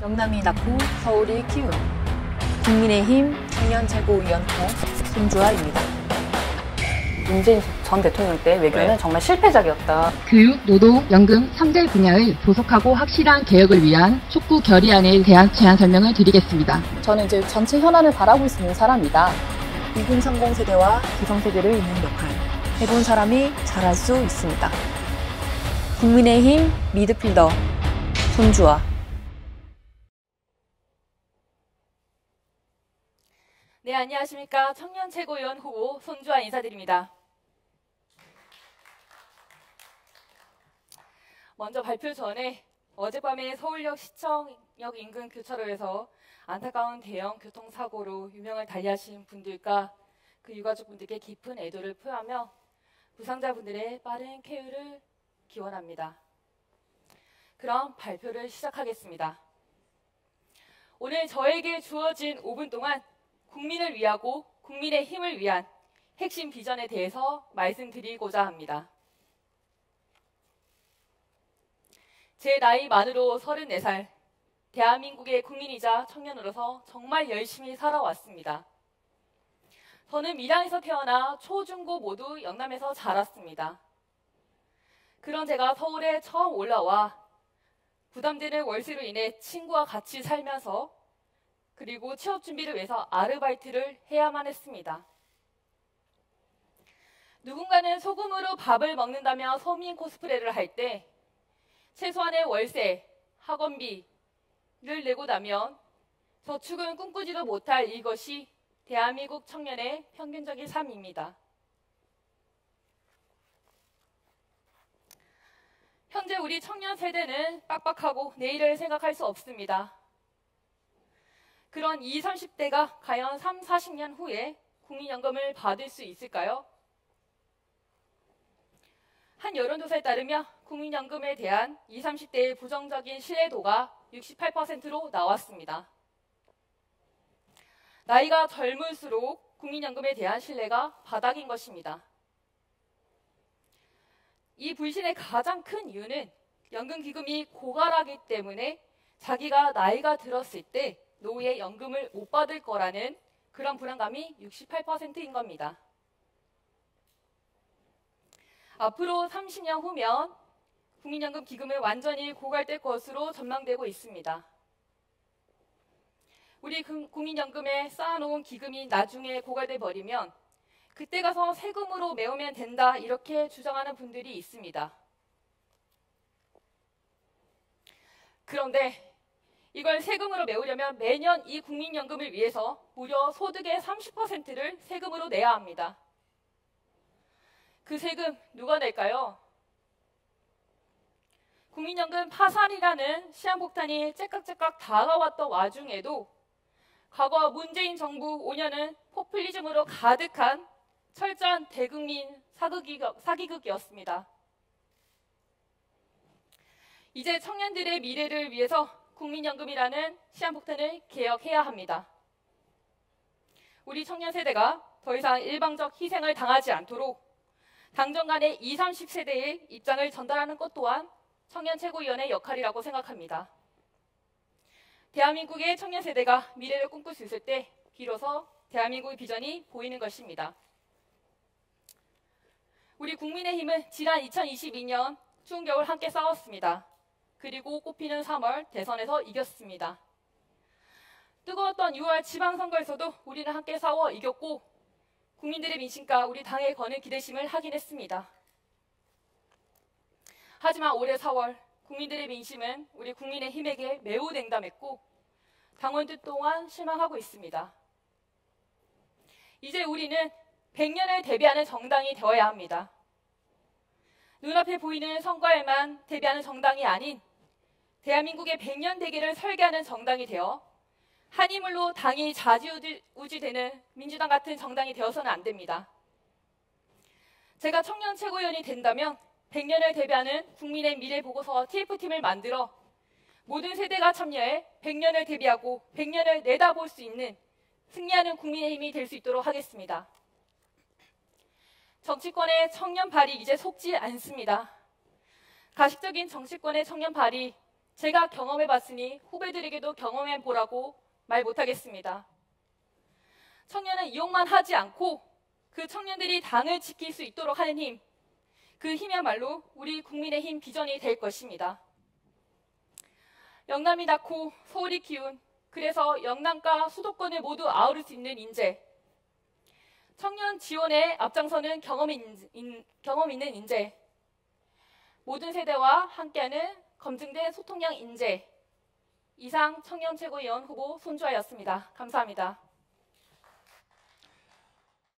영남이 낳고 서울이 키운 국민의힘 청년최고위원회 손주아입니다. 문재인 전 대통령 때 외교는 정말 실패작이었다. 교육, 노동, 연금 3대 분야의 조속하고 확실한 개혁을 위한 촉구 결의안에 대한 제안 설명을 드리겠습니다. 저는 이제 전체 현안을 바라볼 수 있는 사람이다. 2030 세대와 기성세대를 잇는 역할, 해본 사람이 잘할 수 있습니다. 국민의힘 미드필더 손주아. 네, 안녕하십니까. 청년최고위원 후보 손주아 인사드립니다. 먼저 발표 전에 어젯밤에 서울역 시청역 인근 교차로에서 안타까운 대형 교통사고로 유명을 달리하신 분들과 그 유가족분들께 깊은 애도를 표하며 부상자분들의 빠른 쾌유를 기원합니다. 그럼 발표를 시작하겠습니다. 오늘 저에게 주어진 5분 동안 국민을 위하고 국민의 힘을 위한 핵심 비전에 대해서 말씀드리고자 합니다. 제 나이 만으로 34살, 대한민국의 국민이자 청년으로서 정말 열심히 살아왔습니다. 저는 밀양에서 태어나 초, 중, 고 모두 영남에서 자랐습니다. 그런 제가 서울에 처음 올라와 부담되는 월세로 인해 친구와 같이 살면서 그리고 취업 준비를 위해서 아르바이트를 해야만 했습니다. 누군가는 소금으로 밥을 먹는다며 서민 코스프레를 할 때 최소한의 월세, 학원비를 내고 나면 저축은 꿈꾸지도 못할 이것이 대한민국 청년의 평균적인 삶입니다. 현재 우리 청년 세대는 빡빡하고 내일을 생각할 수 없습니다. 그런 20, 30대가 과연 3, 40년 후에 국민연금을 받을 수 있을까요? 한 여론조사에 따르면 국민연금에 대한 20, 30대의 부정적인 신뢰도가 68%로 나왔습니다. 나이가 젊을수록 국민연금에 대한 신뢰가 바닥인 것입니다. 이 불신의 가장 큰 이유는 연금기금이 고갈하기 때문에 자기가 나이가 들었을 때 노후에 연금을 못 받을 거라는 그런 불안감이 68%인 겁니다. 앞으로 30년 후면 국민연금 기금은 완전히 고갈될 것으로 전망되고 있습니다. 우리 국민연금에 쌓아놓은 기금이 나중에 고갈돼 버리면 그때 가서 세금으로 메우면 된다 이렇게 주장하는 분들이 있습니다. 그런데 이걸 세금으로 메우려면 매년 이 국민연금을 위해서 무려 소득의 30%를 세금으로 내야 합니다. 그 세금 누가 낼까요? 국민연금 파산이라는 시한폭탄이 째깍째깍 다가왔던 와중에도 과거 문재인 정부 5년은 포퓰리즘으로 가득한 철저한 대국민 사기극이었습니다. 이제 청년들의 미래를 위해서 국민연금이라는 시한폭탄을 개혁해야 합니다. 우리 청년 세대가 더 이상 일방적 희생을 당하지 않도록 당정 간의 20, 30세대의 입장을 전달하는 것 또한 청년최고위원회의 역할이라고 생각합니다. 대한민국의 청년 세대가 미래를 꿈꿀 수 있을 때 비로소 대한민국의 비전이 보이는 것입니다. 우리 국민의힘은 지난 2022년 추운 겨울 함께 싸웠습니다. 그리고 꽃피는 3월 대선에서 이겼습니다. 뜨거웠던 6월 지방선거에서도 우리는 함께 싸워 이겼고 국민들의 민심과 우리 당에 거는 기대심을 확인했습니다. 하지만 올해 4월 국민들의 민심은 우리 국민의힘에게 매우 냉담했고 당원들 또한 실망하고 있습니다. 이제 우리는 100년을 대비하는 정당이 되어야 합니다. 눈앞에 보이는 선거에만 대비하는 정당이 아닌 대한민국의 100년 대계를 설계하는 정당이 되어 한 힘으로 당이 좌지우지되는 민주당 같은 정당이 되어서는 안 됩니다. 제가 청년 최고위원이 된다면 100년을 대비하는 국민의 미래 보고서 TF팀을 만들어 모든 세대가 참여해 100년을 대비하고 100년을 내다볼 수 있는 승리하는 국민의힘이 될 수 있도록 하겠습니다. 정치권의 청년 발이 이제 속지 않습니다. 가식적인 정치권의 청년 발이 제가 경험해봤으니 후배들에게도 경험해보라고 말 못하겠습니다. 청년은 이용만 하지 않고 그 청년들이 당을 지킬 수 있도록 하는 힘, 그 힘이야말로 우리 국민의힘 비전이 될 것입니다. 영남이 낳고 서울이 키운, 그래서 영남과 수도권을 모두 아우를 수 있는 인재, 청년 지원에 앞장서는 경험 있는 인재, 모든 세대와 함께하는 검증된 소통력 인재. 이상 청년 최고위원 후보 손주아였습니다. 감사합니다.